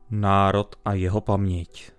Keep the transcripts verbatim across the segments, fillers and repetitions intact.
Národ a jeho paměť.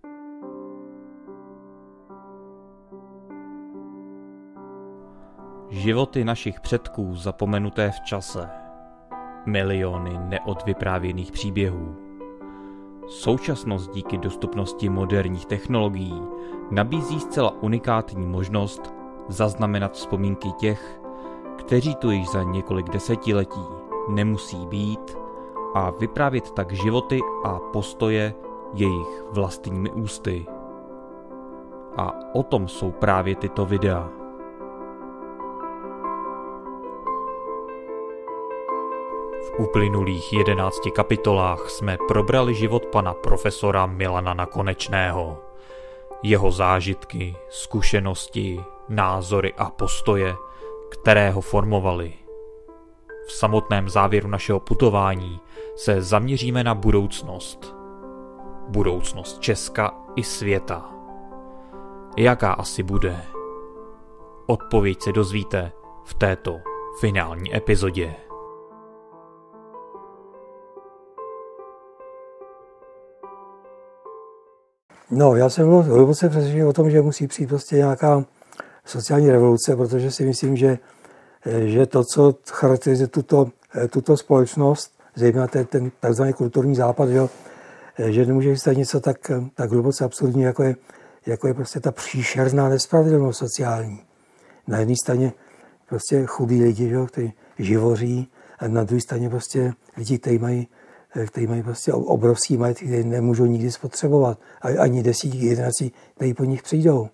Životy našich předků zapomenuté v čase. Miliony neodvyprávěných příběhů. Současnost díky dostupnosti moderních technologií nabízí zcela unikátní možnost zaznamenat vzpomínky těch, kteří tu již za několik desetiletí nemusí být, a vyprávět tak životy a postoje jejich vlastními ústy. A o tom jsou právě tyto videa. V uplynulých jedenácti kapitolách jsme probrali život pana profesora Milana Nakonečného. Jeho zážitky, zkušenosti, názory a postoje, které ho formovaly. V samotném závěru našeho putování se zaměříme na budoucnost. Budoucnost Česka i světa. Jaká asi bude? Odpověď se dozvíte v této finální epizodě. No, já jsem byl hluboce přesvědčený o tom, že musí přijít prostě nějaká sociální revoluce, protože si myslím, že, že to, co charakterizuje tuto, tuto společnost, zejména ten, ten takzvaný kulturní západ, že, že nemůže stát něco tak, tak hluboce absurdní, jako je, jako je prostě ta příšerná nespravedlnost sociální. Na jedné straně prostě chudí lidi, že, kteří živoří, a na druhé straně prostě lidi, kteří mají kteří mají prostě obrovský majetky, které nemůžou nikdy spotřebovat. Ani desítky, jedenáctí, kteří po nich přijdou.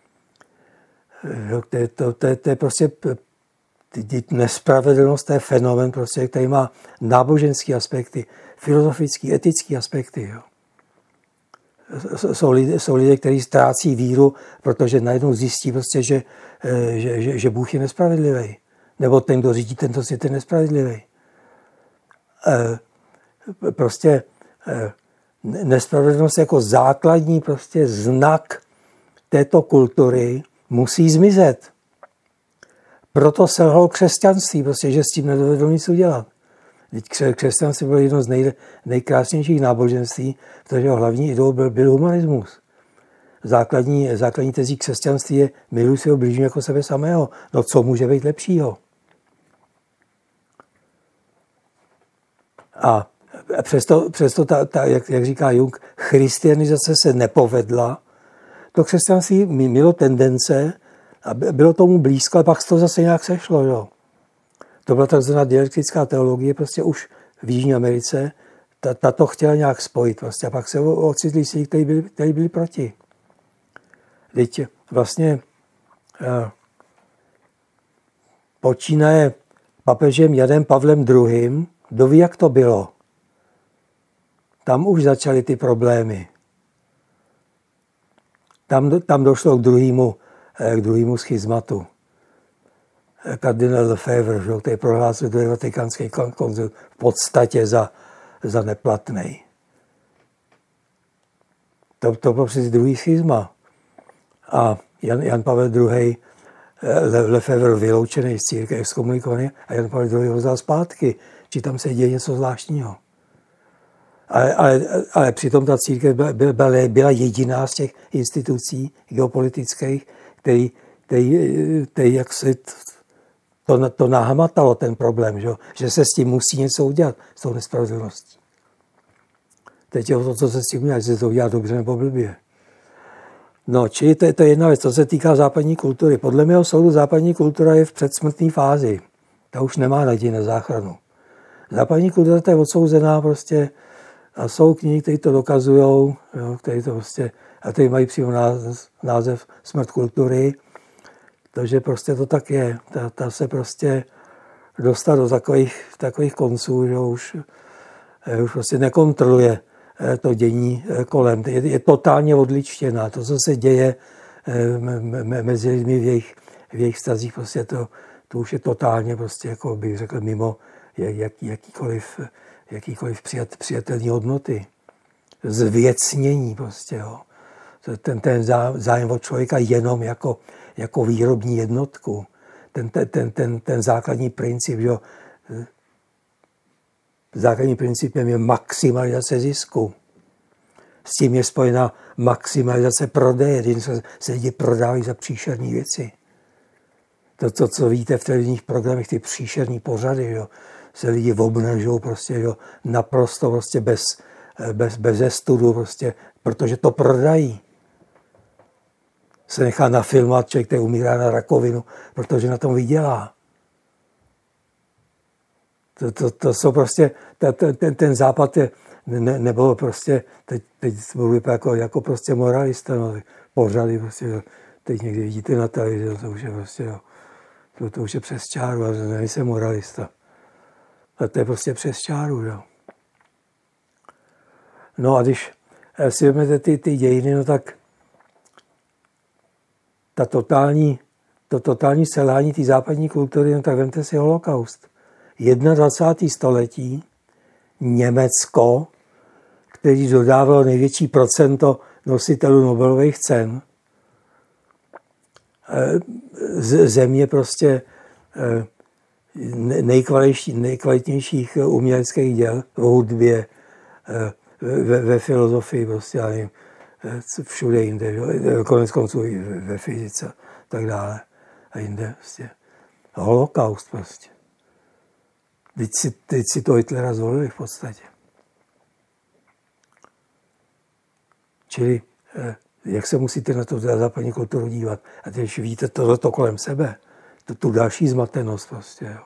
To je, to, to, to je prostě nespravedlnost, to je fenomén, prostě, který má náboženské aspekty, filozofické, etické aspekty. Jo. Jsou lidé, jsou lidé, kteří ztrácí víru, protože najednou zjistí, prostě, že, že, že, že Bůh je nespravedlivý. Nebo ten, kdo řídí tento svět, je nespravedlivý. Prostě nespravedlnost jako základní prostě znak této kultury musí zmizet. Proto selhalo křesťanství, prostě, že s tím nedovedlo nic udělat. Křesťanství bylo jedno z nej, nejkrásnějších náboženství, protože hlavní ideou byl, byl humanismus. Základní, základní tezí křesťanství je miluj svého blížního jako sebe samého. No co může být lepšího? A Přesto, přesto ta, ta, jak, jak říká Jung, christianizace se nepovedla. To křesťanství mělo tendence a bylo tomu blízko, ale pak to zase nějak sešlo. Jo. To byla takzvaná dialektická teologie, prostě už v Jižní Americe. Ta, ta to chtěla nějak spojit. Prostě, a pak se ocitli si, kteří byli, kteří byli proti. Teď vlastně eh, počínaje papežem Janem Pavlem druhým. Kdo ví, jak to bylo? Tam už začaly ty problémy. Tam, tam došlo k druhému, k druhému schizmatu. Kardinál Lefebvre, který prohlásil druhý vatikánský koncil v podstatě za, za neplatný. To, to byl přeci druhý schizma. A Jan, Jan Pavel druhý. Lefebvre vyloučený z církve, exkomunikovaný, a Jan Pavel druhý. ho vzal zpátky. Či tam se děje něco zvláštního. Ale, ale, ale přitom ta církev byla, byla, byla jediná z těch institucí geopolitických, který, který, který jak se to, to nahmatalo ten problém, že, že se s tím musí něco udělat, s tou nespravedlností. Teď je o to, co se s tím udělá, že se to udělá dobře nebo blbě. No, čili to, to je jedna věc, co se týká západní kultury. Podle mého soudu západní kultura je v předsmrtné fázi. Ta už nemá naději na záchranu. Západní kultura je odsouzená prostě. A jsou knihy, které to dokazují, které to prostě, a které mají přímo název, název Smrt kultury. Takže prostě to tak je. Ta, ta se prostě dostala do takových, takových konců, že už, už prostě nekontroluje to dění kolem. Je, je totálně odličtěná. To, co se děje mezi lidmi v jejich, v jejich vztazích, prostě to, to už je totálně, prostě, jako bych řekl, mimo jak, jakýkoliv jakýkoliv přijat, přijatelné hodnoty. Zvěcnění prostě, jo. Ten, ten zájem od člověka jenom jako, jako výrobní jednotku. Ten, ten, ten, ten základní princip, že základním principem je maximalizace zisku. s tím je spojena maximalizace prodeje, kdy se lidi prodávají za příšerné věci. To, to, co víte v televizních programech, ty příšerní pořady, jo, se lidi obnažují prostě, jo, naprosto prostě bez, bez, bez studu, prostě, protože to prodají. Se nechá nafilmovat člověk, který umírá na rakovinu, protože na tom vydělá. To, to, to jsou prostě, ten, ten západ je, ne, nebo prostě, teď, teď mluvím jako, jako prostě moralista, no, pořady prostě, jo, teď někdy vidíte na televizi, to už je prostě, jo, to, to už je přes čáru, ale nejsem moralista. A to je prostě přes čáru, jo. No a když si vezmete ty, ty dějiny, no tak ta totální, to totální selhání té západní kultury, no tak vemte si holokaust. dvacátého prvního století Německo, který dodávalo největší procento nositelů Nobelových cen, země prostě nejkvalitnějších uměleckých děl v hudbě, ve, ve filozofii, prostě, já nevím, všude jinde, konec konců i ve fyzice, tak dále, a jinde, prostě. Holokaust prostě. Teď si, teď si to Hitlera zvolili v podstatě. Čili jak se musíte na to západní kulturu dívat? A když vidíte tohleto kolem sebe, to, tu další zmatenost prostě, jo.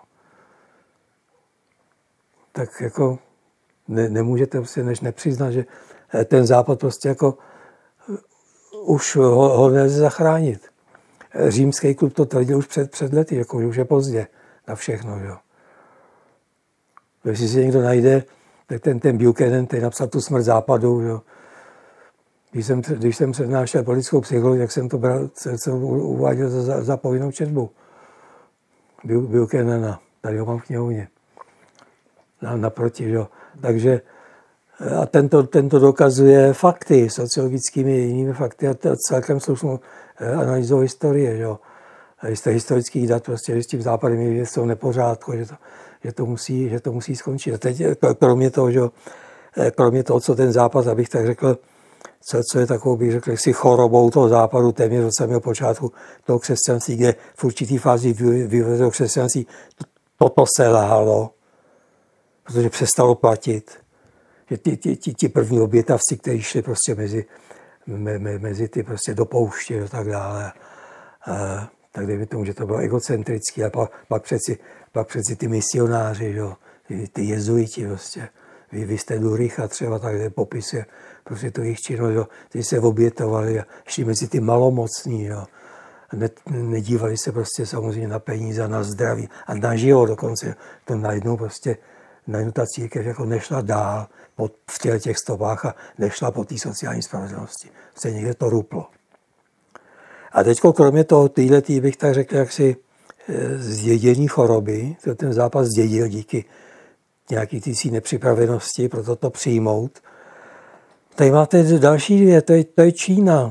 Tak jako ne, nemůžete si než nepřiznat, že ten západ prostě jako už ho, ho nelze zachránit. Římský klub to tvrdil už před, před lety, jako už je pozdě na všechno, jo. Když si někdo najde, tak ten, ten Buchanan, který napsal tu Smrt západu, jo. Když jsem, když jsem přednášel politickou psychologii, tak jsem to bral, jsem uváděl za, za povinnou četbu. Buchanana, tady ho mám v knihovně. Na, naproti, jo. Takže a tento, tento dokazuje fakty, sociologickými jinými fakty a celkem slušnou analýzou historie, jo. Z historických dat prostě, že s tím západem je jsou nepořádku, že to, že to, musí, že to musí skončit. A teď kromě toho, že, kromě toho, co ten západ, abych tak řekl, co, co je takovou, bych řekl, si chorobou toho západu téměř od samého počátku toho křesťanství, kde v určitý fázi vyvezlo křesťanství, toto se lhalo, protože přestalo platit. Že ti, ti, ti, ti první obětavci, kteří šli prostě mezi, me, me, mezi ty prostě do pouště a tak dále, a, tak dejme tomu, že to bylo egocentrický, a pak, pak, přeci, pak přeci ty misionáři, jo, ty, ty jezuiti, prostě, vy, vy jste Duricha třeba, tak popisuje prostě to jejich činnost, jo, ty se obětovali a šli mezi ty malomocní, jo. Ne, nedívali se prostě samozřejmě na peníze, na zdraví a na život dokonce. To najednou prostě, najednou ta církev jako nešla dál pod, v těle těch stopách a nešla po té sociální spravedlnosti. Se někde to ruplo. A teď kromě toho, týhle tý bych tak řekl, jak si zdědění choroby, to ten západ zdědil díky nějaký té nepřipravenosti, proto to přijmout. Tady máte další dvě, to je, to je Čína,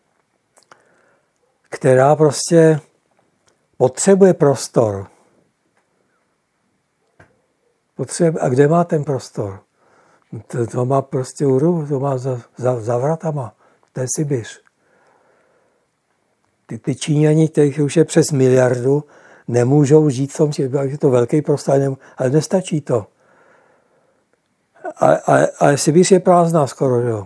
která prostě potřebuje prostor. Potřebuje, a kde má ten prostor? To, to má prostě úru, to má za, za, za vratama. To je Sibiř. Ty, ty Číňani, kterých už je přes miliardu, nemůžou žít v tom, že je to velký prostor, ale nestačí to. Ale Sibiř je prázdná skoro, jo.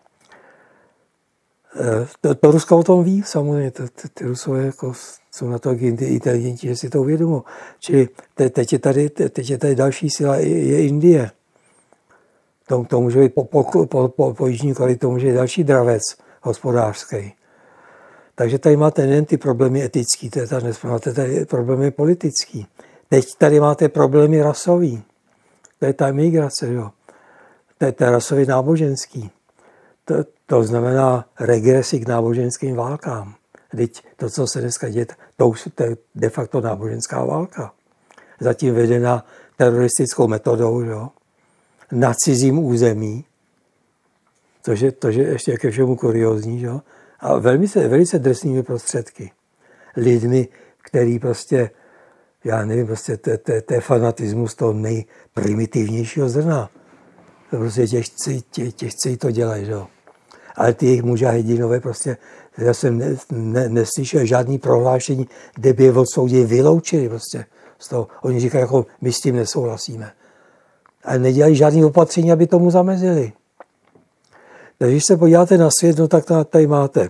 To, to Rusko o tom ví, samozřejmě, to, to, ty Rusové jako jsou na to inteligentní, že si to uvědomují. Čili te, teď, je tady, teď je tady další síla, je, je Indie. To, to může být po, po, po, po, po Jižní Koreji, to může být další dravec hospodářský. Takže tady máte nejen ty problémy etický, to je tady, máte tady problémy politický. Teď tady máte problémy rasový. To je ta migrace, jo. To je ta rasový náboženský. To, to znamená regresi k náboženským válkám. Teď to, co se dneska děje, to už je de facto náboženská válka. Zatím vedená teroristickou metodou, jo. Na cizím území, což je, to je ještě ke všemu kuriózní, jo. A velmi se, velice drsnými prostředky. Lidmi, který prostě, já nevím, prostě to je fanatismus toho nejprimitivnějšího zrna. To prostě těžci, tě, těžci to dělají, jo. Ale ty jejich mudžahedinové prostě, já jsem ne, ne, neslyšel žádný prohlášení, kde by je odsoudili, vyloučili prostě z toho. Oni říkají, jako my s tím nesouhlasíme. Ale nedělají žádný opatření, aby tomu zamezili. Takže když se podíváte na svět, no tak tady máte,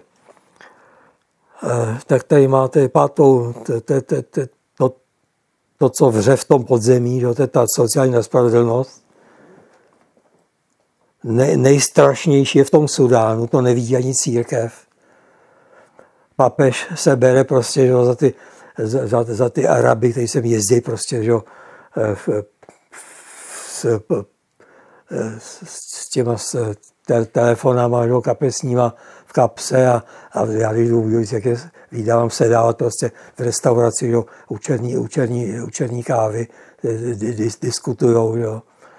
tak tady máte pátou, to, to, co vře v tom podzemí, to je ta sociální nespravedlnost. Ne, nejstrašnější je v tom Sudánu, to nevidí ani církev. Papež se bere prostě, že, za, ty, za, za ty Araby, kteří sem jezdí prostě, že, v, s, s těma s te, telefonama, že, kapesníma v kapse a, a já když jdu, jak je, vydávám se dávat prostě v restauraci, že, učerní, učerní, učerní kávy, dis, diskutujou, že.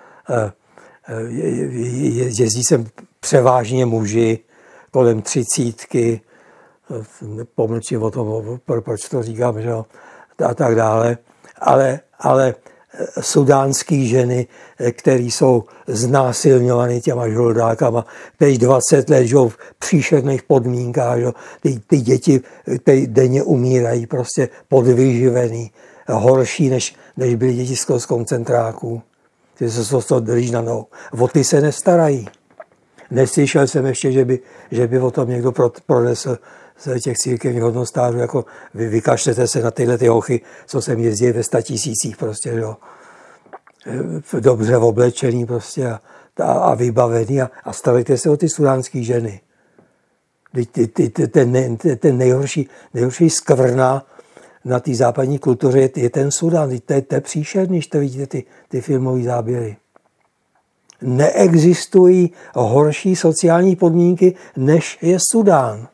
Jezdí sem převážně muži kolem třicítky, pomlčím o tom, proč to říkám, že jo, a tak dále, ale, ale sudánský ženy, které jsou znásilňovány těma žoldákama, teď dvacet let žijou v příšerných podmínkách, že? Ty, ty děti ty denně umírají prostě podvyživený, horší, než, než byly děti z koncentráků. Ty se to drží na nohou. O ty se nestarají. Neslyšel jsem ještě, že by, že by o tom někdo pronesl z těch církevních hodnostářů, jako vy vykašlete se na tyhle ty hochy, co sem jezdí ve statisících prostě, jo. Dobře oblečený prostě a, a, a vybavený a, a starejte se o ty sudánské ženy. Ty, ty, ty, ten, ten nejhorší, nejhorší skvrna na té západní kultuře je, je ten Sudán. To je, to je příšerný, když to vidíte, ty, ty filmové záběry. Neexistují horší sociální podmínky, než je Sudán.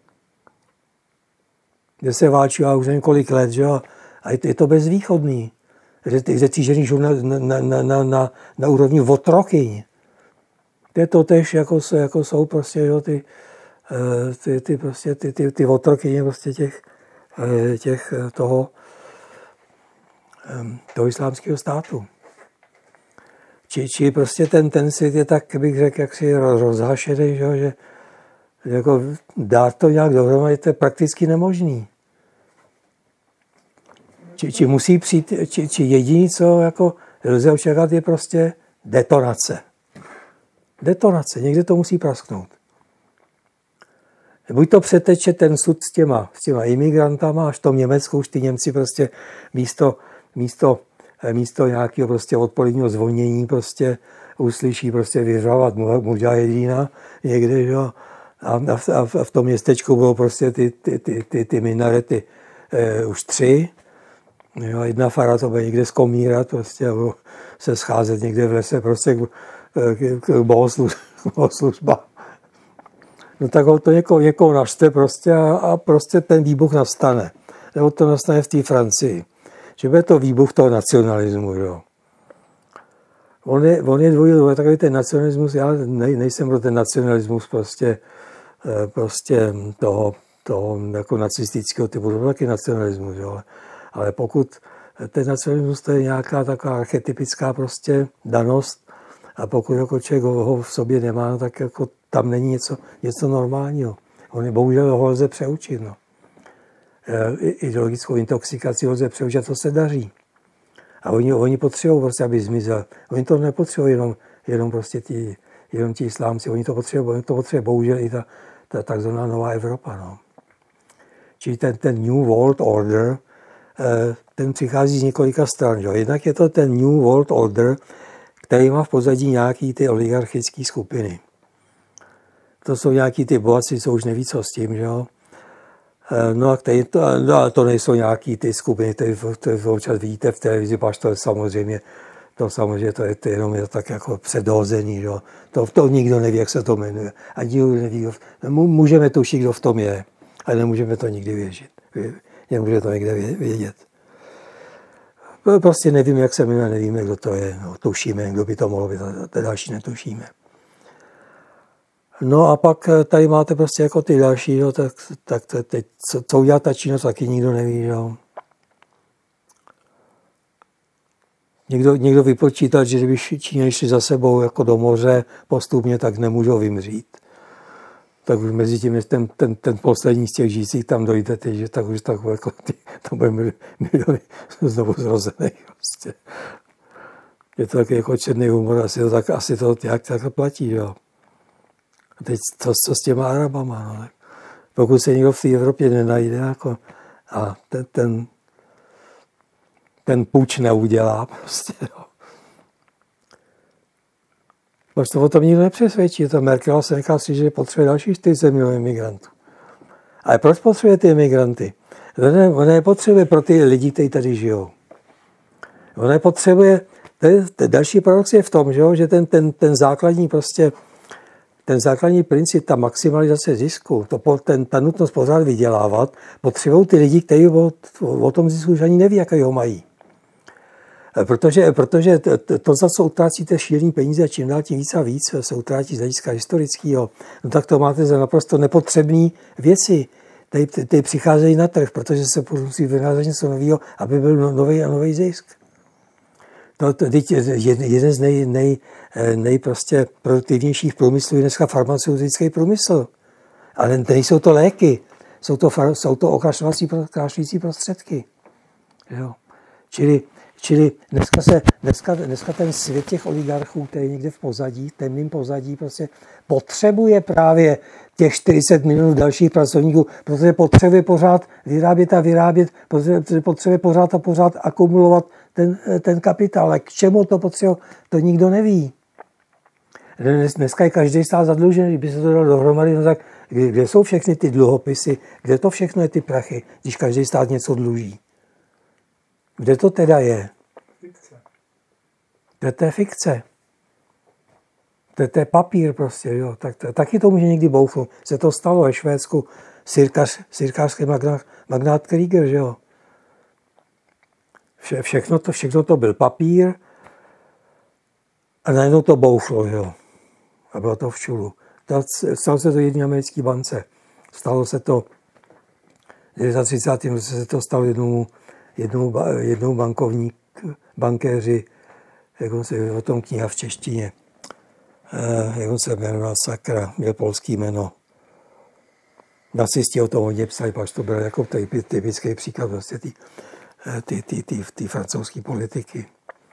Kde se válčí už nevím kolik let, že jo? A je to bezvýchodný. Že ty ženy žijou na, na, na, na, na, na úrovni otrokyň. To je to tež, jako, jako jsou prostě, jo, ty, ty, ty, prostě, ty, ty, ty otrokyně prostě těch, těch toho, toho islámského státu. Či, či prostě ten, ten svět je tak, bych řekl, jaksi rozhašený, že, že jako dát to nějak dohromady, to je prakticky nemožný. Či, či musí přijít, či, či jediný, co jako lze očekávat, je prostě detonace. Detonace, někde to musí prasknout. Buď to přeteče ten sud s těma, s těma imigrantama, až v tom Německu už ty Němci prostě místo, místo, místo nějakého prostě odpoledního zvonění prostě uslyší prostě vyřávat mudžahedína někde, že? A, a, a v tom městečku bylo prostě ty, ty, ty, ty, ty minarety e, už tři. Jo, jedna fara to bude někde zkomírat prostě, nebo se scházet někde v lese prostě k, k, k bohoslužbám. No tak ho to někoho, někoho našte prostě a, a prostě ten výbuch nastane. Nebo to nastane v té Francii. Že bude to výbuch toho nacionalismu. Jo. On je, on je dvojí, takový ten nacionalismus, já nej, nejsem pro ten nacionalismus prostě, prostě toho, toho jako nacistického typu, to taky nacionalismus. Jo. Ale pokud ten nacionalismus to je nějaká taková archetypická prostě danost a pokud jako člověk ho v sobě nemá, tak jako tam není něco, něco normálního. On je, bohužel ho lze přeučit. No. Ideologickou intoxikaci lze přeučit, to se daří. A oni, oni potřebují prostě, aby zmizel. Oni to nepotřebují jenom, jenom prostě ti, jenom ti islámci, oni to potřebují, to potřebuje bohužel i ta, ta takzvaná nová Evropa. No. Čili ten, ten New World Order, ten přichází z několika stran. Jo. Jednak je to ten New World Order, který má v pozadí nějaký ty oligarchické skupiny. To jsou nějaký ty bohatci, co už neví, co s tím, že jo. No a který to, no, to nejsou nějaký ty skupiny, které občas vidíte v televizi, pač to je samozřejmě, to samozřejmě to je, to jenom je tak jako předhozený, že jo. To, to nikdo neví, jak se to jmenuje. A nikdo neví, můžeme tušit, kdo v tom je, ale nemůžeme to nikdy vědět. Nemůže to někde vědět. Prostě nevíme, jak se jmenuje, nevíme, kdo to je. No, tušíme, kdo by to mohlo být, a další netušíme. No a pak tady máte prostě jako ty další, no, tak, tak teď, co, co udělá ta Čína, taky nikdo neví. Jo. Někdo, někdo vypočítat, že když Číňané šli za sebou jako do moře postupně, tak nemůžou vymřít. tak už mezi tím, než ten, ten, ten poslední z těch žijících tam dojde, že tak už tak, jako, ty, to bude miliony znovu zrozených. Prostě. Je to taky jako černý humor, asi to tak, asi to jak takhle platí. Jo. A teď to, co s těma Arabama. No, tak pokud se někdo v té Evropě nenajde jako, a ten, ten, ten puč neudělá, prostě, jo. Proč to o tom nikdo nepřesvědčí? To Merkel se nechá si, že potřebuje další čtyřicet milionů imigrantů. Ale proč potřebuje ty imigranty? Ona je potřebuje pro ty lidi, kteří tady žijou. Ona je potřebuje, ten další paradox je v tom, že ten, ten, ten základní prostě, ten základní princip, ta maximalizace zisku, to, ten, ta nutnost pořád vydělávat, potřebují ty lidi, kteří o, o tom zisku už ani neví, jaký ho mají. Protože, protože to, to, za co utrácíte šílený peníze, čím dál tím víc a víc se utrácí z hlediska historického, no tak to máte za naprosto nepotřebné věci. Tady, tady přicházejí na trh, protože se musí vynázat něco nového, aby byl nový a nový zisk. To, to, jeden z nej, nej, nej prostě produktivnějších průmyslů je dneska farmaceutický průmysl. Ale nejsou to léky, jsou to, jsou to okrašlovací krášlící prostředky. Jo. Čili Čili dneska, se, dneska, dneska ten svět těch oligarchů, který někde v pozadí, v temném pozadí, prostě potřebuje právě těch čtyřicet milionů dalších pracovníků, protože potřebuje pořád vyrábět a vyrábět, protože potřebuje pořád a pořád akumulovat ten, ten kapitál. Ale k čemu to potřebuje, to nikdo neví. Dneska je každý stát zadlužený, kdyby se to dalo dohromady, no tak kde jsou všechny ty dluhopisy, kde to všechno je ty prachy, když každý stát něco dluží. Kde to teda je? Fikce. To je té fikce. To je, to je papír prostě, jo. Tak, to, taky to může někdy bouchnout. Se to stalo ve Švédsku. Sirkař, sirkářský magnát, magnát Krieger, že jo. Vše, všechno, to, všechno to byl papír a najednou to bouchlo, jo. A bylo to v čulu. Stalo se to jedné americké bance. Stalo se to v třicátém roce se to stalo jednomu Jednou, jednou bankovník, bankéři, jak on se o tom kniha v češtině, eh, jak on se jmenoval, sakra, měl polský jméno. Nacisti o tom hodně psali, pak to byl jako typický příklad vlastně ty, ty, ty, ty, ty francouzské politiky.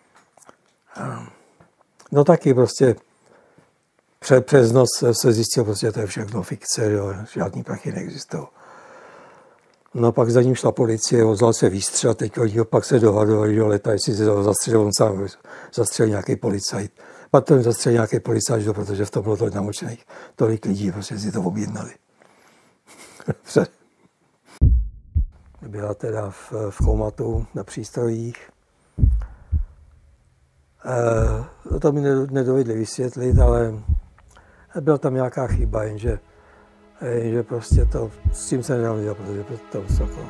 No taky prostě přes, přes noc se zjistil, prostě, že to je všechno fikce, jo, žádný prachy neexistují. No pak za ním šla policie, ozval se výstřel, teď pak se dohadovali, že leta, jestli se zastřelil, on sám zastřelil nějaký policajt. Pak to zastřelil nějaký policajt, protože v tom bylo tolik namočených, tolik lidí, protože si to objednali. Byla teda v, v komatu na přístrojích. E, to mi nedovedli vysvětlit, ale byla tam nějaká chyba, jenže že prostě to, s tím se nedám dělat, protože to vysoko.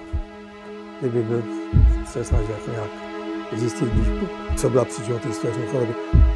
Kdyby byl se snažil jako nějak zjistit, co byla příčinou té skutečné choroby.